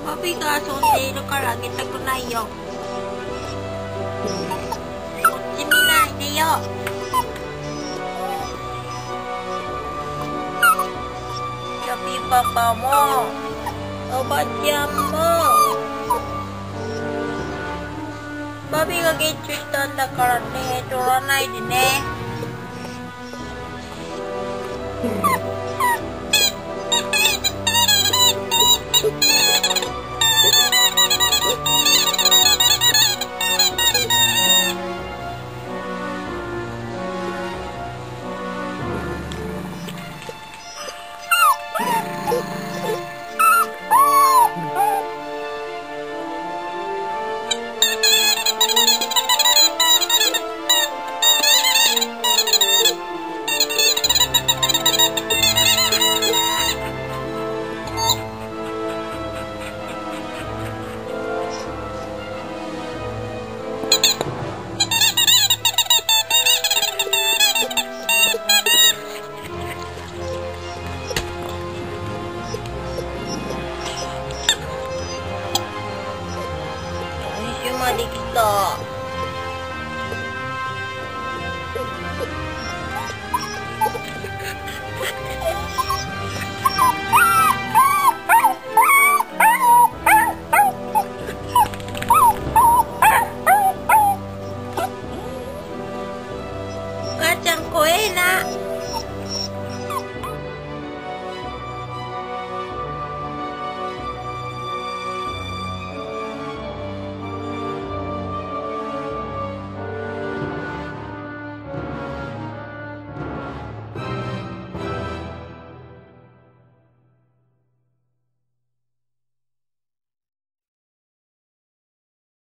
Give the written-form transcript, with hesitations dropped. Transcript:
バビが遊んでいるからあげたくないよ。こっち見ないでよ。チョビパパもおばちゃんもバビがゲッチュしたんだからね、取らないでね。今週まで来た。